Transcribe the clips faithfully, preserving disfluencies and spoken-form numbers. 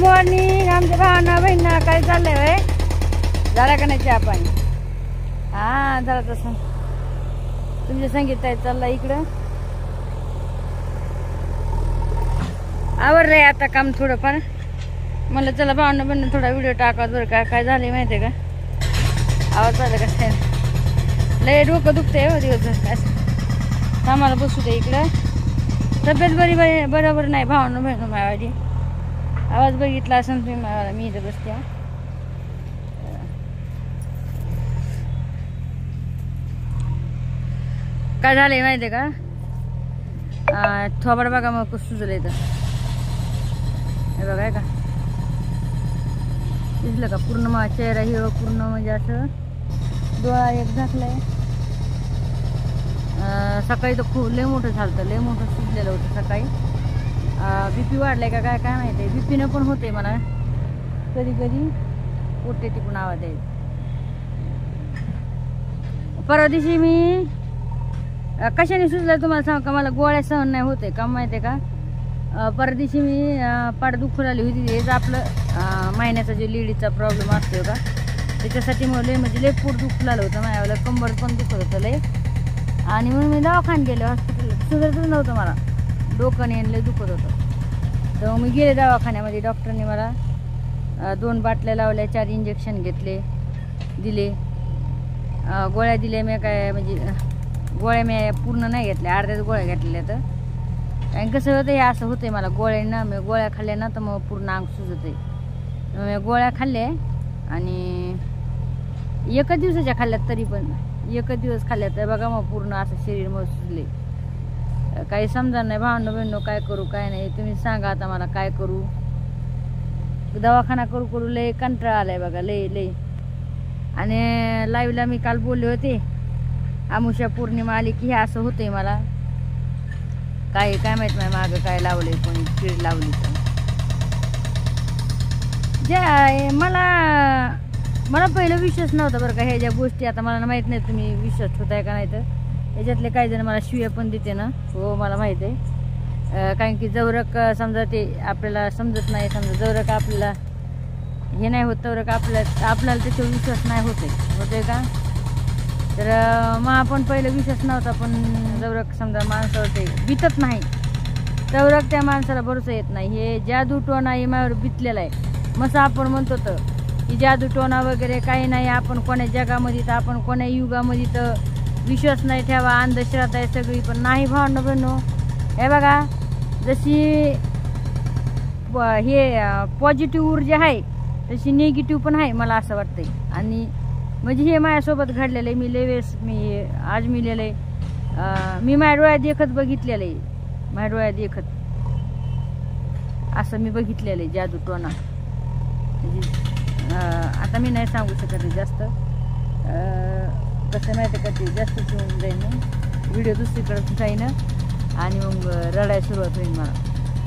Morning आमच्या भावांना बहिणींना काय चाललंय वय झाला का नाही चहा पाणी? हा झाला तसं. तुमच्या संगीत आहे चालला इकडं आवडलंय आता काम थोडंफार. मला चला भावांना बहिणींना थोडा व्हिडिओ टाका बरं का. काय झालंय माहितीये का? आवाज आला का? लय डोकं दुखतंय हो दिवस. आम्हाला बसू दे इकडं. तब्येत बरी बरी बरोबर नाही भावांना बहिणींना माझी. आवाज बघितला असं तुम्ही मला. मी इथं बसते. काय झालंय माहितीये का? थोबड बघा मग कसं सुजलंय तर हे बघा का दिसलं का? पूर्ण माझा चेहरा हिरो पूर्ण म्हणजे असं डोळा एक झाकलाय. सकाळी तर खूप लय मोठं झालं, लय मोठं सुजलेलं होतं सकाळी. बीपी वाढलाय का काय काय माहिती. बीपीनं पण होते मला कधी कधी पोटे तिकडून आवाज आहे. परवा दिवशी मी कशाने सुजलाय तुम्हाला सांग का? मला गोळ्या सहन नाही होते का माहिती आहे का? परवा दिवशी मी पाठ दुखून आली होती. हेच आपलं महिन्याचा जो लेडीजचा प्रॉब्लेम असतो का त्याच्यासाठी मग लय म्हणजे लय पोट दुखू आलं होतं माझ्याला. कंबर पण दुखत होतं लय. आणि म्हणून मी दवाखान्यात गेले हॉस्पिटलला. सुधारतच नव्हतं मला. डोकं नेन लय दुखत होतं. तर मी गेले दवाखान्यामध्ये. डॉक्टरने मला दोन बाटल्या लावल्या, चार इंजेक्शन घेतले दिले, गोळ्या दिल्या. मी काय म्हणजे गोळ्या मी पूर्ण नाही घेतल्या, अर्ध्याच गोळ्या घेतलेल्या. तर कारण कसं होतं हे असं होतंय मला गोळ्यांना. मी गोळ्या खाल्ल्या ना तर मग पूर्ण अंग सुजत आहे. मी गोळ्या खाल्ल्या आणि एकच दिवसाच्या खाल्ल्यात तरी पण एकच दिवस खाल्ल्या तर बघा मग पूर्ण असं शरीर मग सुजले. काही समजा नाही भावनो बहिणो काय करू काय नाही. तुम्ही सांगा आता मला काय करू. दवाखाना करू करू लय कंटाळा आलाय बघा लय लय. आणि लाईव्हला मी काल बोलले होते आमुषा पौर्णिमा आली की हे असं होतंय मला. काय काय माहित नाही मागं काय लावलंय कोणी कीड लावली तर. जे मला मला पहिलं विश्वास नव्हता बरं का ह्या ज्या गोष्टी. आता मला माहित नाही तुम्ही विश्वास ठेवताय का नाही. तर याच्यातले काही जण मला शिव्या पण देते ना. हो मला माहित आहे. कारण की जवरक समजा ते आपल्याला समजत नाही. समजा जवरक आपल्याला हे नाही होत तवरक आपल्याला आपल्याला त्याच्यावर विश्वास नाही होते होते का? तर मग आपण पहिलं विश्वास नव्हता. पण जवरक समजा माणसावर ते बितत नाही तवरक त्या माणसाला भरोसा येत नाही. हे जादू टोना हे माझ्यावर बितलेला आहे. मस्त आपण म्हणतो तर की जादू टोना वगैरे काही नाही. आपण कोण्या जगामध्ये तर आपण कोण्या युगामध्ये तर विश्वास नाही ठेवा. अंधश्रद्धा आहे सगळी. पण नाही भावनो बहिणो हे बघा जशी हे पॉझिटिव्ह ऊर्जा आहे तशी निगेटिव्ह पण आहे मला असं वाटतंय. आणि म्हणजे हे माझ्यासोबत घडलेलं आहे. मी लेवेस मी आज मिलेलं आहे. मी माझ्या डोळ्यात देखत बघितलेलं आहे. माझ्या डोळ्यात देखत असं मी बघितलेलं आहे जादू टोना. आता मी नाही सांगू शकत जास्त. कसं माहिती का ते जास्त होऊन जाईन व्हिडिओ दुसरीकडे जाईन आणि मग रडायला सुरुवात होईल मला.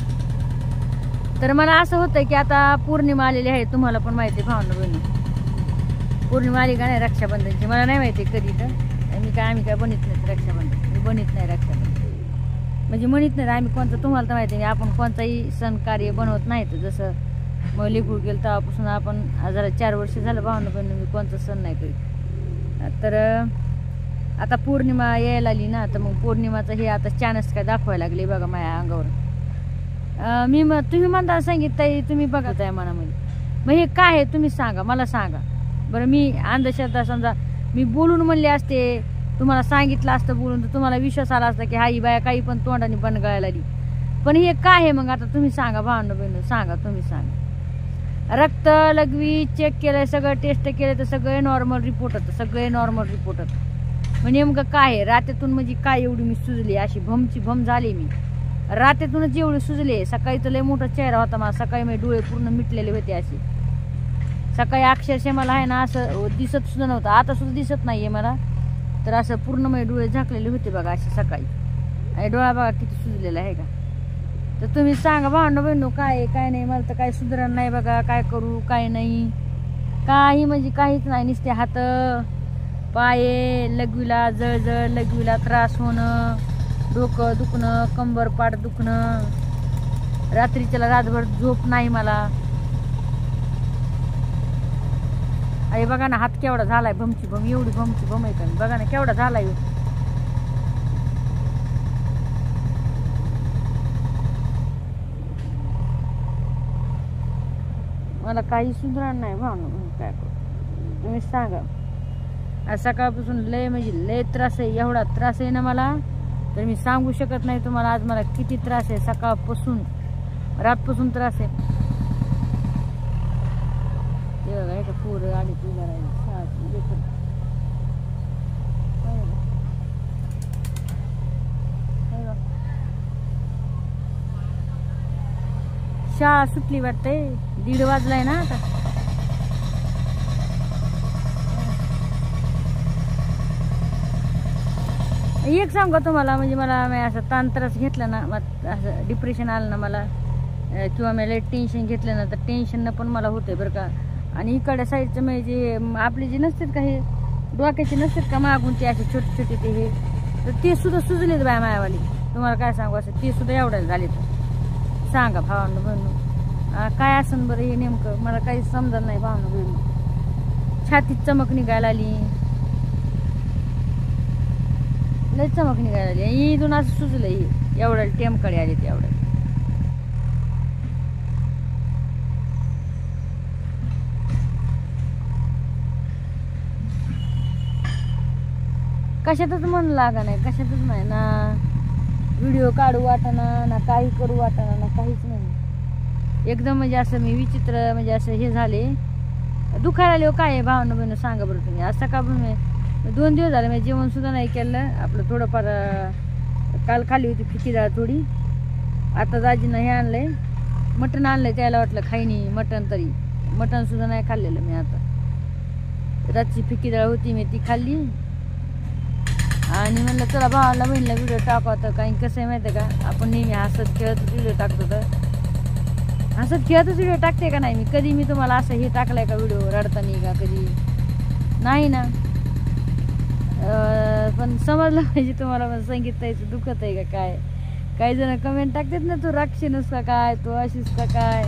तर मला असं होतं की आता पौर्णिमा आलेली आहे. तुम्हाला पण माहिती आहे भावना बहिणी. पौर्णिमा आली का नाही रक्षाबंधनची मला नाही माहिती कधी. तर मी काय आम्ही काय बनत नाही रक्षाबंधन. मी बनत नाही रक्षाबंधन म्हणजे म्हणत नाही आम्ही कोणतं. तुम्हाला तर माहिती आहे आपण कोणताही सण कार्य बनवत नाही. तर जसं मग लिगूड गेलं तेव्हापासून आपण जरा चार वर्ष झालं भावना बहिणी मी कोणतं सण नाही करीत. तर आता पौर्णिमा यायला आली ना तर मग पौर्णिमाचं हे आता चानस काय दाखवायला लागले बघा माझ्या अंगावर. मी मग तुम्ही म्हणता सांगितलं तुम्ही बघत आहे मनामध्ये. मग हे काय आहे तुम्ही सांगा मला सांगा बरं. मी अंधश्रद्धा समजा मी बोलून म्हणले असते तुम्हाला सांगितलं असतं बोलून तर तुम्हाला विश्वास आला असता की हा ही बाया काही पण तोंडाने बनगळायला आली. पण हे काय आहे मग आता तुम्ही सांगा भावना बहिणी सांगा तुम्ही सांगा. रक्त लघवी चेक केलंय सगळं टेस्ट केलं तर सगळे नॉर्मल रिपोर्ट होतं. सगळे नॉर्मल रिपोर्ट होतं. मग नेमकं काय आहे रात्यातून म्हणजे काय एवढी मी सुजली अशी भमची भम झाली. मी रात्यातूनच एवढी सुजले. सकाळी तर लय मोठा चेहरा होता मला. सकाळी माझे डोळे पूर्ण मिटलेले होते असे. सकाळी अक्षरशः मला आहे ना असं दिसत सुद्धा नव्हतं. आता सुद्धा दिसत नाहीये मला. तर असं पूर्ण माझे डोळे झाकलेले होते बघा असे सकाळी. आणि डोळा बघा किती सुजलेला आहे का? तर तुम्ही सांगा भावना बहिणो काय काय नाही. मला तर काही सुधारण नाही बघा. काय करू काय नाही काही म्हणजे काहीच नाही. नुसते हात पाये लघवीला जळजळ लघवीला त्रास होणं, डोकं दुखणं, कंबर पाठ दुखणं, रात्रीच्याला रातभर झोप नाही मला. अरे बघा ना, हात केवढा झालाय, भमची भम, एवढी भमची भम आहे का, बघा ना केवढा झालाय. मला काही सुधारण नाही भावना, काय करू तुम्ही सांगा. आज सकाळपासून लय म्हणजे लय त्रास आहे, एवढा त्रास आहे ना मला तर मी सांगू शकत नाही तुम्हाला. आज मला किती त्रास आहे, सकाळपासून रातपासून त्रास आहे. ते बघा का पोरं आणि तुझ्या शाळा सुटली वाटते, दीड वाजलाय ना आता. एक सांगा तुम्हाला, म्हणजे मला मी असं ताण त्रास घेतला ना, असं डिप्रेशन आलं ना मला, किंवा मला टेन्शन घेतलं ना, तर टेन्शननं पण मला होतंय बरं का. आणि इकडच्या साईडचं म्हणजे आपले जे नसतात का, हे डोक्याचे नसतात का मागून ते असे छोटे छोटे ते हे, तर ते सुद्धा सुजलेत बाय मायावाली. तुम्हाला काय सांगू, असं ते सुद्धा एवढ्याला झाले. तर सांगा भावांनो बहिणू, काय असन बरं हे नेमकं, मला काही समजत नाही भावांनो बहिणू. छातीत चमक निघायला आली, लय चमक निघायला आली. इथून असं सुजलं, ही एवढ्या टेमकडे आले ते एवढ्या. कशातच मन लागा नाही, कशातच नाही ना. व्हिडिओ काढू वाटाना ना, काही करू वाटाना ना, काहीच नाही. एकदम म्हणजे असं मी विचित्र म्हणजे असं हे झाले, दुखायला आले. काय आहे भावना बहिण सांगा बरं तुम्ही. आज सकाळपासून दोन दिवस झाले मी जेवण सुद्धा नाही केलं. आपलं थोडंफार काल खाली होती फिकी डाळ थोडी, आता दाजीनं हे आणलंय मटण आणलंय, त्याला वाटलं खाईनी मटण, तरी मटण सुद्धा नाही खाल्लेलं मी. आता रातची फिकी डाळ होती मी ती खाल्ली, आणि म्हणलं चला भावाला बहिणीला व्हिडिओ टाकू. आता काही कसं आहे माहिती आहे का, आपण नेहमी हसत खेळतच व्हिडिओ टाकतो, तर हसत खेळतच व्हिडिओ टाकते का नाही मी. कधी मी तुम्हाला असं हे टाकलंय का व्हिडिओ रडताना का, कधी नाही ना. पण समजलं पाहिजे तुम्हाला, पण संगीत ताईचं दुखत आहे का काय. काही जण कमेंट टाकतात ना, तू राक्षीनस का काय, तू अशीच का काय,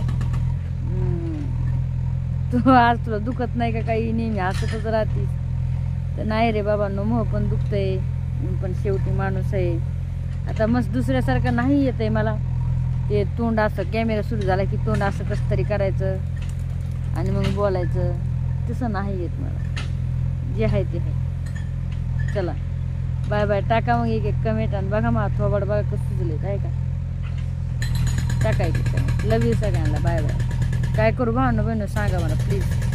तू आज तुला दुखत नाही का काही, नेहमी हसतच राहतीस. तर नाही रे बाबा नो, मोह पण दुखतंय, पण शेवटी माणूस आहे. आता मस्त दुसऱ्यासारखं नाही येत आहे मला. ते तोंड असं कॅमेरा सुरू झाला की तोंड असं कसं तरी करायचं आणि मग बोलायचं, तसं नाही येत मला. जे आहे ते आहे. चला बाय बाय, टाका मग एक एक कमेंट, आणि बघा मग थोबड बघा कसं सुचलेत आहे का, टाकायचे कमेंट. लव यू सगळ्यांना, बाय बाय. काय करू भावना बहिण सांगा मला प्लीज.